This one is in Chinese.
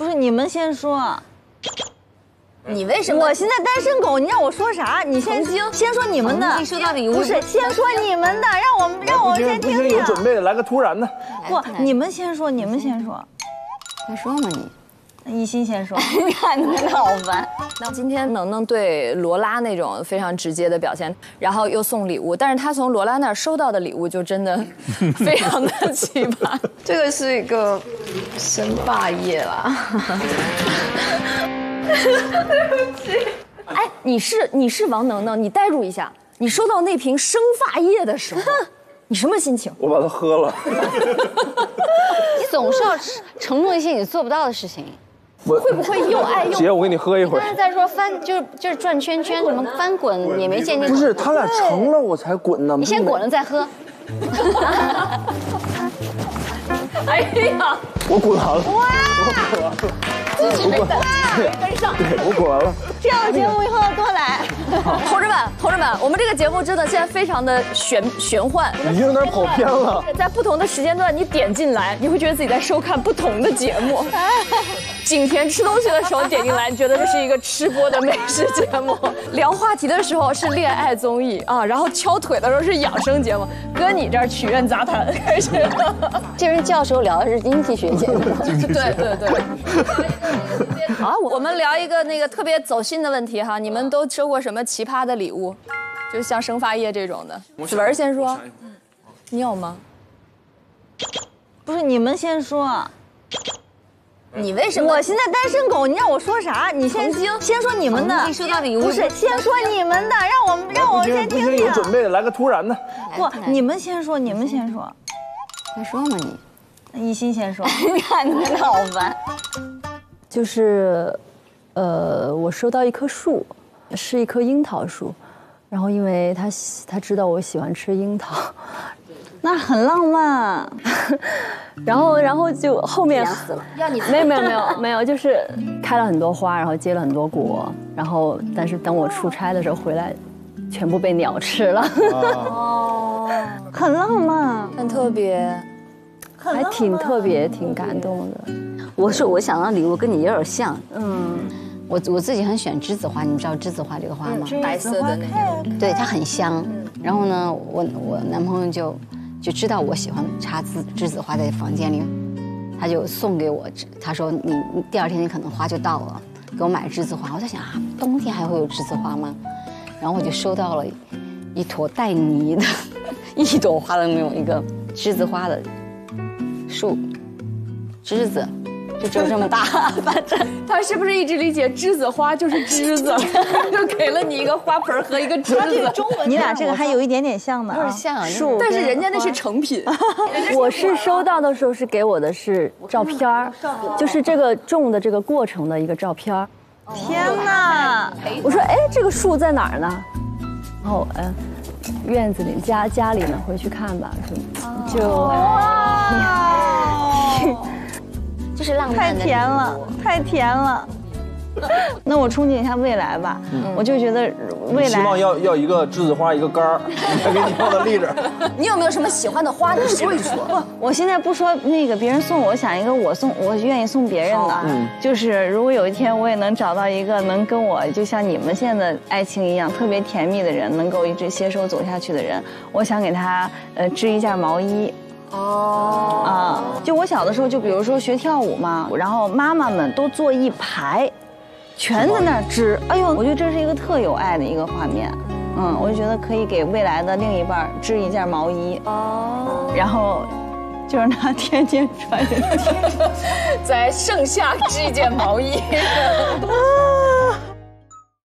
不是你们先说。 你为什么？ 我现在单身狗，你让我说啥？你先说你们的。 收到礼物不是，先说你们的，让我先听听。 有准备的，来个突然的。 不，你们先说，你们先说。 先说嘛你。 一心先说。 你看你们好烦。 那今天能能对罗拉那种非常直接的表现，然后又送礼物，但是他从罗拉那儿收到的礼物就真的非常的奇葩。 这个是一个生发液啦。 对不起。哎，你是王能能，你代入一下，你收到那瓶生发液的时候，你什么心情？ 我把它喝了。 你总是要承诺一些你做不到的事情。 会不会又爱又？ 姐，我给你喝一会儿。 刚才在说就是转圈圈，什么翻滚也没见见。 不是，他俩成了我才滚呢。 你先滚了再喝。 哎呀， 我滚完了。 哇！ 自己没跟上。 对，我滚完了。 这样节目以后要多来。 同志们，我们这个节目真的现在非常的玄幻， 已经有点跑偏了。 在不同的时间段，你点进来，你会觉得自己在收看不同的节目。景甜吃东西的时候点进来，你觉得这是一个吃播的美食节目；聊话题的时候是恋爱综艺啊，然后敲腿的时候是养生节目。搁你这儿曲苑杂谈开始。 这人教授聊的是经济学节目。 对。好，我们聊一个那个特别走心的问题哈，你们都收过什么奇葩的礼物？就像生发液这种的。子文先说，你有吗？ 不是你们先说。 你为什么？ 我现在单身狗，你让我说啥？你先说你们的。 收到礼物。 不是，先说你们的，让我先听听。 有准备的，来个突然的。 不，你们先说，你们先说。 先说嘛你。 一心先说。 你看你们好烦。 就是，我收到一棵树，是一棵樱桃树，然后因为他知道我喜欢吃樱桃， 那很浪漫。 然后就后面要你没有，就是开了很多花，然后结了很多果，然后但是等我出差的时候回来，全部被鸟吃了。 哦，很浪漫， 很特别， 还挺特别，挺感动的。 我想到礼物跟你有点像，我自己很喜欢栀子花，你们知道栀子花这个花吗？ 白色的那个， 对，它很香。然后呢，我男朋友就知道我喜欢插栀子花在房间里，他就送给我，他说你第二天你可能花就到了，给我买栀子花。我在想啊，冬天还会有栀子花吗？然后我就收到了一坨带泥的，一朵花都没有，一个栀子花的树，栀子。就只有这么大，反正他是不是一直理解栀子花就是栀子，就给了你一个花盆和一个栀子？ 中文你俩这个还有一点点像呢， 有点像树， 但是人家那是成品。 我是收到的时候是给我的是照片就是这个种的这个过程的一个照片。 天哪！ 我说哎，这个树在哪儿呢？然后院子里家里呢，回去看吧，就。 就是浪漫太甜了，太甜了。那我憧憬一下未来吧，我就觉得未来希望要一个栀子花，一个杆儿，再给你放到立着。 你有没有什么喜欢的花？你说一说。 不，我现在不说那个别人送我想一个我愿意送别人的，就是如果有一天我也能找到一个能跟我就像你们现在的爱情一样特别甜蜜的人，能够一直携手走下去的人，我想给他织一件毛衣。就我小的时候，就比如说学跳舞嘛，然后妈妈们都坐一排，全在那儿织。哎呦，我觉得这是一个特有爱的一个画面。我就觉得可以给未来的另一半织一件毛衣。然后就让他天天穿着， 在盛夏织一件毛衣。